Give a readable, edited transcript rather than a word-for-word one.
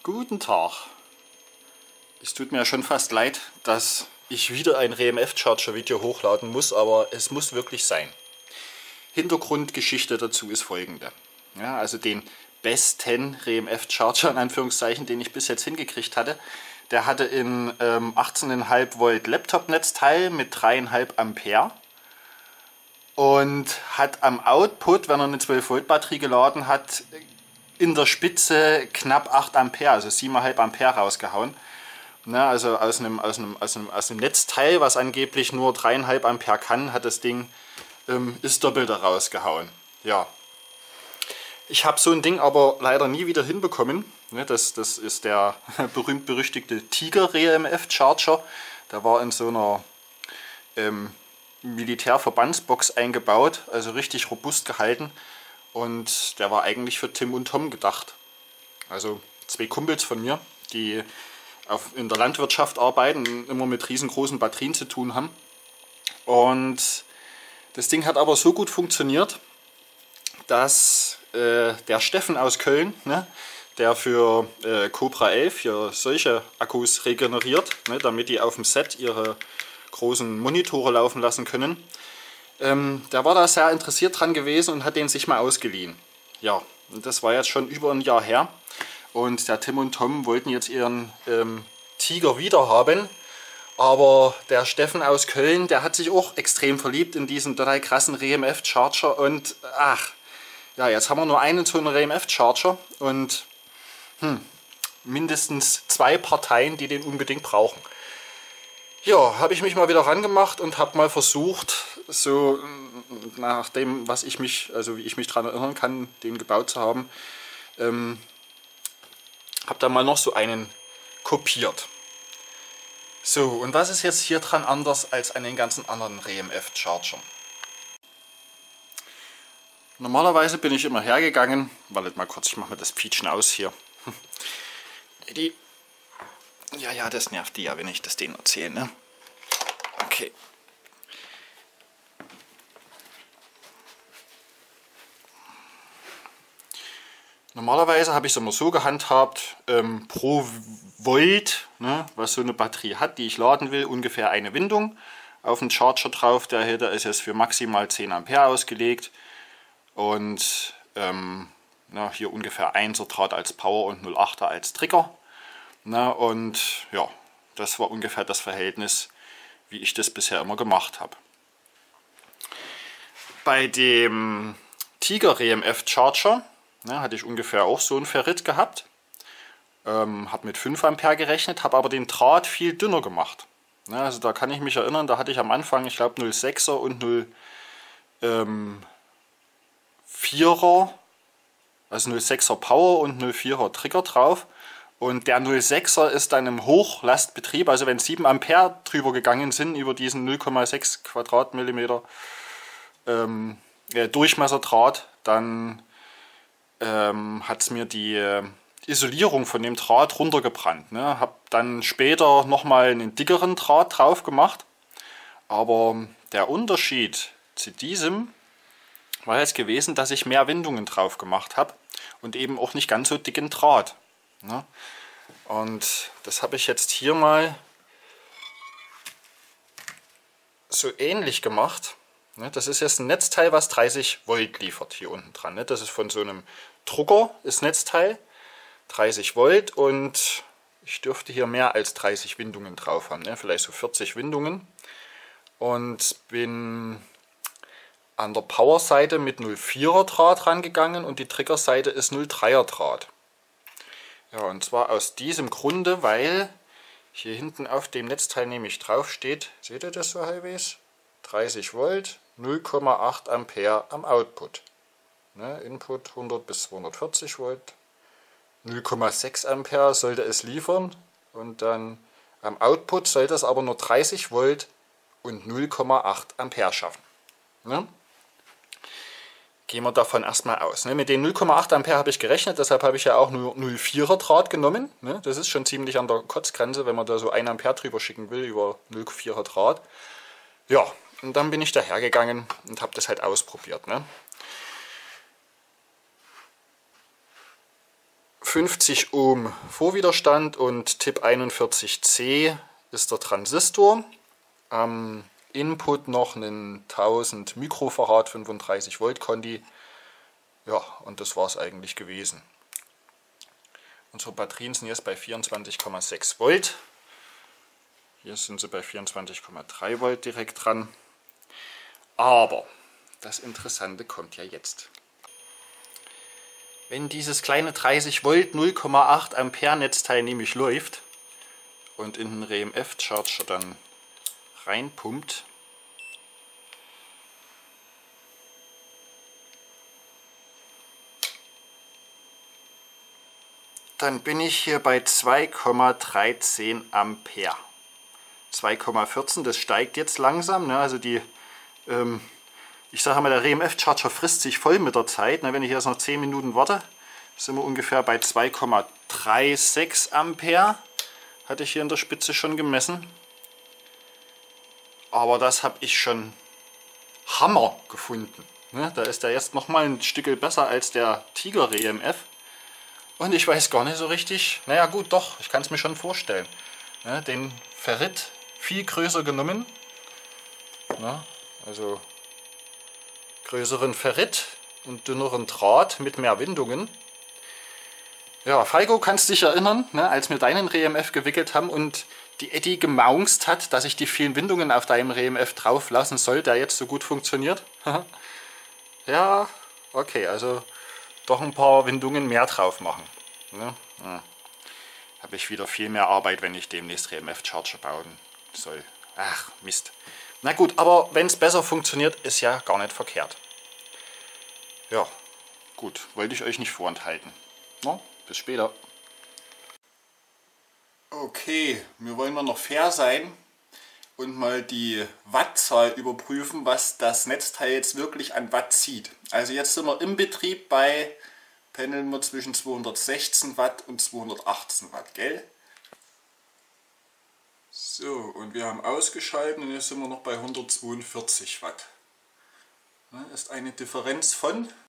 Guten Tag. Es tut mir ja schon fast leid, dass ich wieder ein RMF-Charger-Video hochladen muss, aber es muss wirklich sein. Hintergrundgeschichte dazu ist folgende. Ja, also den besten RMF-Charger, in Anführungszeichen, den ich bis jetzt hingekriegt hatte, der hatte in 18,5 Volt Laptop-Netzteil mit 3,5 Ampere und hat am Output, wenn er eine 12 Volt Batterie geladen hat, in der Spitze knapp 8 Ampere, also 7,5 Ampere rausgehauen. Na, also aus einem Netzteil, was angeblich nur 3,5 Ampere kann, hat das Ding ist Doppelte rausgehauen. Ja. Ich habe so ein Ding aber leider nie wieder hinbekommen. Das ist der berühmt-berüchtigte Tiger RMF Charger. Der war in so einer Militärverbandsbox eingebaut, also richtig robust gehalten. Und der war eigentlich für Tim und Tom gedacht. Also zwei Kumpels von mir, die in der Landwirtschaft arbeiten, immer mit riesengroßen Batterien zu tun haben. Und das Ding hat aber so gut funktioniert, dass der Steffen aus Köln, ne, der für Cobra 11 hier solche Akkus regeneriert, ne, damit die auf dem Set ihre großen Monitore laufen lassen können, der war da sehr interessiert dran gewesen und hat den sich mal ausgeliehen. Ja, und das war jetzt schon über ein Jahr her. Und der Tim und Tom wollten jetzt ihren Tiger wieder haben. Aber der Steffen aus Köln, der hat sich auch extrem verliebt in diesen total krassen RMF Charger. Und ach, ja, jetzt haben wir nur einen so einen RMF Charger und mindestens 2 Parteien, die den unbedingt brauchen. Ja, habe ich mich mal wieder rangemacht und habe mal versucht, so nach dem, wie ich mich daran erinnern kann, den gebaut zu haben, habe da mal noch so einen kopiert. So, und was ist jetzt hier dran anders als an den ganzen anderen RMF Chargern? Normalerweise bin ich immer hergegangen, wartet mal kurz, ich mache mir das Pietschen aus hier. Ja, das nervt die ja, wenn ich das denen erzähle, ne? Okay. Normalerweise habe ich es immer so gehandhabt, pro Volt, ne, was so eine Batterie hat, die ich laden will, ungefähr eine Windung auf den Charger drauf. Der hier ist jetzt für maximal 10 Ampere ausgelegt und hier ungefähr 1er Draht als Power und 0,8er als Trigger. Na, und ja, das war ungefähr das Verhältnis, wie ich das bisher immer gemacht habe. Bei dem Tiger RMF Charger hatte ich ungefähr auch so ein Ferrit gehabt. Habe mit 5 Ampere gerechnet, habe aber den Draht viel dünner gemacht. Also da kann ich mich erinnern, da hatte ich am Anfang, ich glaube 0,6er und 0,4er, also 0,6er Power und 0,4er Trigger drauf. Und der 0,6er ist dann im Hochlastbetrieb, also wenn 7 Ampere drüber gegangen sind, über diesen 0,6 Quadratmillimeter Durchmesserdraht, dann hat es mir die Isolierung von dem Draht runtergebrannt. Ne? Habe dann später nochmal einen dickeren Draht drauf gemacht, aber der Unterschied zu diesem war jetzt gewesen, dass ich mehr Windungen drauf gemacht habe und eben auch nicht ganz so dicken Draht. Ne? Und das habe ich jetzt hier mal so ähnlich gemacht. Ne? Das ist jetzt ein Netzteil, was 30 Volt liefert hier unten dran. Ne? Das ist von so einem Drucker, das Netzteil, 30 Volt und ich dürfte hier mehr als 30 Windungen drauf haben, ne? Vielleicht so 40 Windungen. Und bin an der Power-Seite mit 0,4er Draht rangegangen und die Trigger-Seite ist 0,3er Draht. Ja, und zwar aus diesem Grunde, weil hier hinten auf dem Netzteil nämlich drauf steht, seht ihr das so halbwegs? 30 Volt, 0,8 Ampere am Output. Ne, Input 100 bis 240 Volt, 0,6 Ampere sollte es liefern und dann am Output sollte es aber nur 30 Volt und 0,8 Ampere schaffen. Ne? Gehen wir davon erstmal aus. Ne? Mit den 0,8 Ampere habe ich gerechnet, deshalb habe ich ja auch nur 0,4er Draht genommen. Ne? Das ist schon ziemlich an der Kotzgrenze, wenn man da so 1 Ampere drüber schicken will über 0,4er Draht. Ja, und dann bin ich da hergegangen und habe das halt ausprobiert. Ne? 50 Ohm Vorwiderstand und Tipp 41C ist der Transistor. Am Input noch einen 1000 Mikrofarad 35 Volt Conti. Ja, und das war es eigentlich gewesen. Unsere Batterien sind jetzt bei 24,6 Volt. Hier sind sie bei 24,3 Volt direkt dran. Aber das Interessante kommt ja jetzt. Wenn dieses kleine 30 Volt 0,8 Ampere Netzteil nämlich läuft und in den RMF Charger dann reinpumpt, dann bin ich hier bei 2,13 Ampere. 2,14, das steigt jetzt langsam, ne? Also die, ich sage mal, der RMF Charger frisst sich voll mit der Zeit, ne? Wenn ich jetzt noch 10 Minuten warte, sind wir ungefähr bei 2,36 Ampere, hatte ich hier in der Spitze schon gemessen. Aber das habe ich schon Hammer gefunden, ne? Da ist der jetzt nochmal ein Stück besser als der Tiger RMF. Und ich weiß gar nicht so richtig, naja gut, doch, ich kann es mir schon vorstellen. Ne? Den Ferrit viel größer genommen, ne? Also größeren Ferrit und dünneren Draht mit mehr Windungen. Ja, Falco, kannst dich erinnern, ne, als wir deinen RMF gewickelt haben und die Eddie gemaunzt hat, dass ich die vielen Windungen auf deinem RMF drauf lassen soll, der jetzt so gut funktioniert. Ja, okay, also doch ein paar Windungen mehr drauf machen. Ne? Ja. Habe ich wieder viel mehr Arbeit, wenn ich demnächst RMF Charger bauen soll. Ach, Mist. Na gut, aber wenn es besser funktioniert, ist ja gar nicht verkehrt. Ja, gut, wollte ich euch nicht vorenthalten. Na, bis später. Okay, wir wollen noch fair sein und mal die Wattzahl überprüfen, was das Netzteil jetzt wirklich an Watt zieht. Also jetzt sind wir im Betrieb bei, pendeln wir zwischen 216 Watt und 218 Watt, gell? So, und wir haben ausgeschaltet und jetzt sind wir noch bei 142 Watt. Das ist eine Differenz von